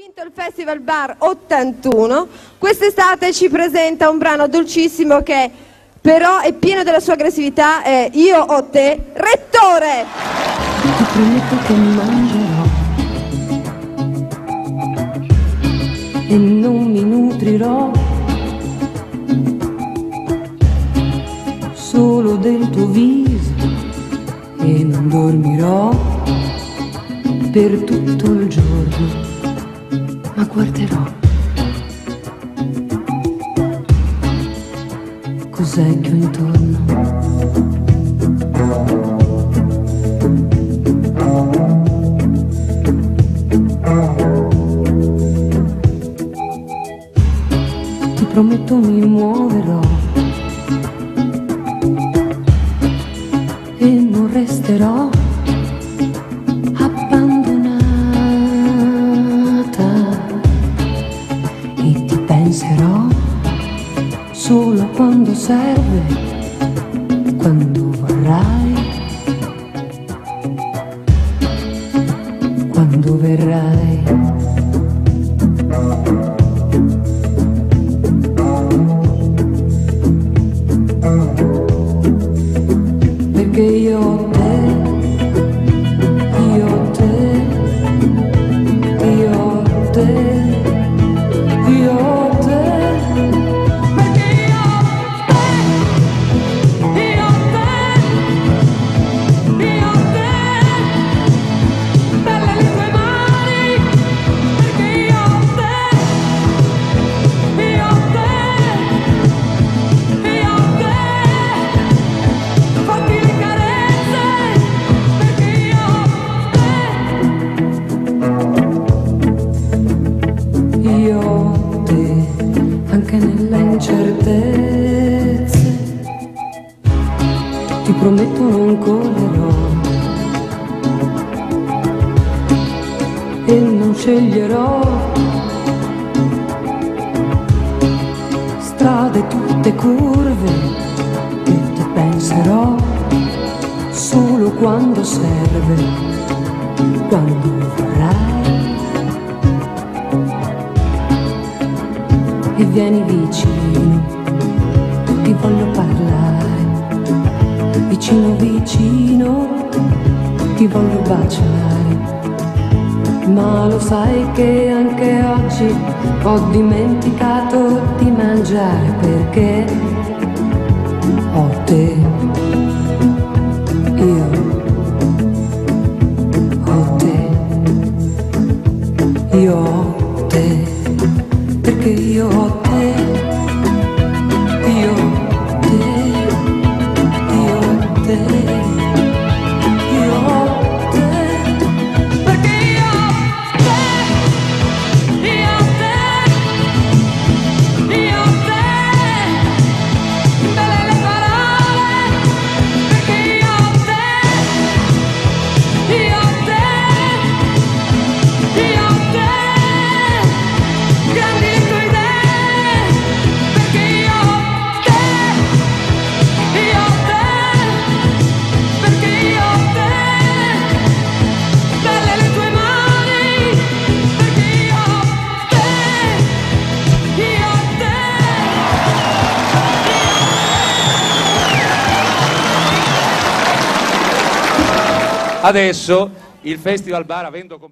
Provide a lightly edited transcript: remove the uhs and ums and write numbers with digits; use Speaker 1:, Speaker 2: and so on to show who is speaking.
Speaker 1: vinto il Festival Bar 81, quest'estate ci presenta un brano dolcissimo che però è pieno della sua aggressività, è Io o te, Rettore!
Speaker 2: Ti prometto che mangerò e non mi nutrirò solo del tuo viso e non dormirò per tutto il giorno, ma guarderò cos'è che ho intorno. Ti prometto mi muoverò e non resterò e ti penserò solo quando serve, quando vorrai, quando verrai. Perché io ho te, io ho te, io ho te. Anche nelle incertezze ti prometto non correrò e non sceglierò strade tutte curve e ti penserò solo quando serve, quando vorrai. E vieni vicino, ti voglio parlare, vicino vicino, ti voglio baciare, ma lo sai che anche oggi ho dimenticato di mangiare perché ho te, io ho te, io ho te. Perché io ho te, io ho te, io ho te, io ho te. Perché io ho te, io ho te, io ho te. Belle le parole, perché io ho te, io ho te, io ho te. Grandi
Speaker 3: Adesso il Festival Bar, avendo